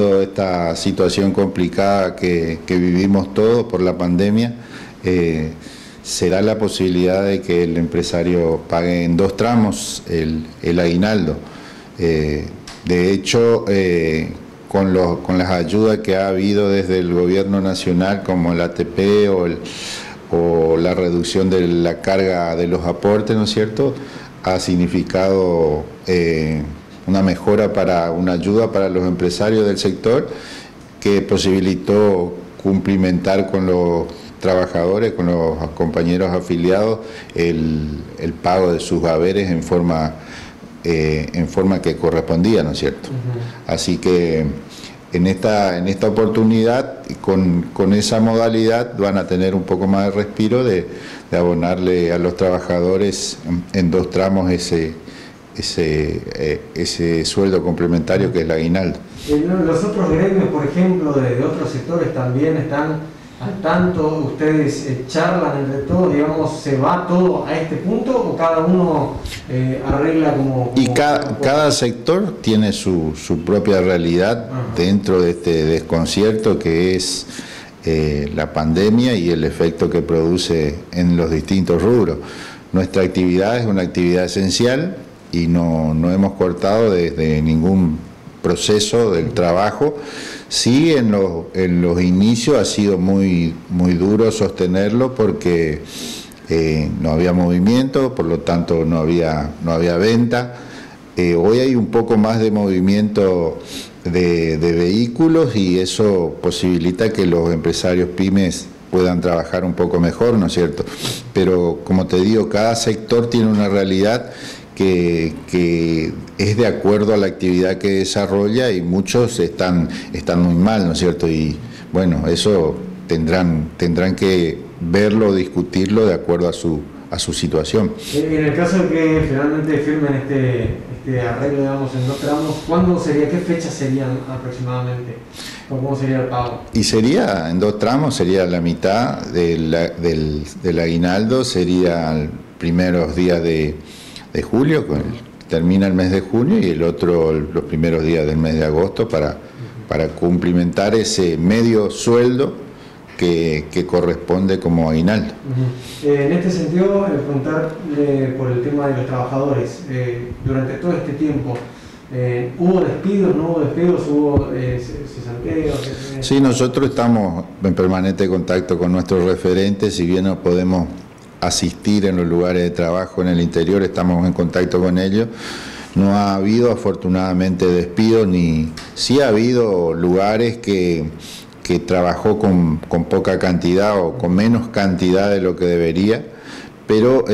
aprovechando esta situación complicada que vivimos todos por la pandemia, se da la posibilidad de que el empresario pague en 2 tramos el aguinaldo. De hecho, con las ayudas que ha habido desde el gobierno nacional, como el ATP o la reducción de la carga de los aportes, ¿no es cierto?, ha significado una mejora, una ayuda para los empresarios del sector, que posibilitó cumplimentar con los trabajadores, con los compañeros afiliados, el pago de sus haberes en forma que correspondía, ¿no es cierto? Así que en esta oportunidad, con esa modalidad, van a tener un poco más de respiro de abonarle a los trabajadores en 2 tramos ese sueldo complementario que es el aguinaldo. Los otros gremios, por ejemplo, de otros sectores también están al tanto. ¿Ustedes charlan entre todos, digamos, se va todo a este punto o cada uno arregla como y cada sector tiene su propia realidad dentro de este desconcierto que es la pandemia y el efecto que produce en los distintos rubros? Nuestra actividad es una actividad esencial y no hemos cortado desde ningún proceso del trabajo. Sí, en los inicios ha sido muy duro sostenerlo porque no había movimiento, por lo tanto no había venta. Hoy hay un poco más de movimiento de vehículos y eso posibilita que los empresarios pymes puedan trabajar un poco mejor, ¿no es cierto? Pero como te digo, cada sector tiene una realidad que es de acuerdo a la actividad que desarrolla y muchos están muy mal, ¿no es cierto? Y bueno, eso tendrán que verlo, discutirlo de acuerdo a su situación. En el caso de que finalmente firmen este arreglo, digamos, en 2 tramos, ¿cuándo sería, qué fechas serían aproximadamente? ¿Cómo sería el pago? Y sería en 2 tramos, sería la mitad del aguinaldo, sería los primeros días de julio, termina el mes de junio, y el otro los primeros días del mes de agosto para cumplimentar ese medio sueldo que corresponde como aguinaldo. En este sentido, preguntarle por el tema de los trabajadores. Durante todo este tiempo, ¿hubo despidos, no hubo despidos, hubo cesanteos? Sí, nosotros estamos en permanente contacto con nuestros referentes, si bien no podemos asistir en los lugares de trabajo en el interior, estamos en contacto con ellos. No ha habido afortunadamente despidos, sí ha habido lugares que trabajó con poca cantidad o con menos cantidad de lo que debería, pero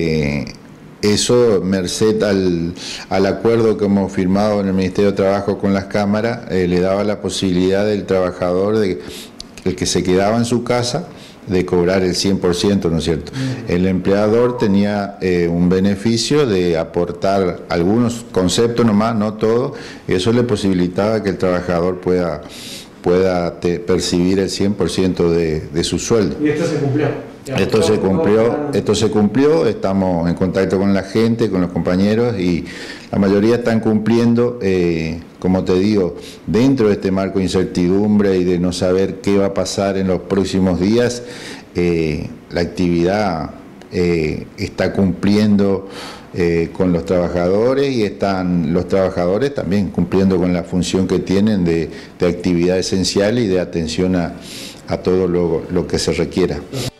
eso, merced al acuerdo que hemos firmado en el Ministerio de Trabajo con las cámaras, le daba la posibilidad del trabajador, el que se quedaba en su casa, de cobrar el 100%, ¿no es cierto? El empleador tenía un beneficio de aportar algunos conceptos nomás, no todo, y eso le posibilitaba que el trabajador pueda percibir el 100% de su sueldo. ¿Y esto se cumplió? Esto se cumplió, estamos en contacto con la gente, con los compañeros, y la mayoría están cumpliendo, como te digo, dentro de este marco de incertidumbre y de no saber qué va a pasar en los próximos días. La actividad está cumpliendo con los trabajadores y están los trabajadores también cumpliendo con la función que tienen de actividad esencial y de atención a todo lo que se requiera.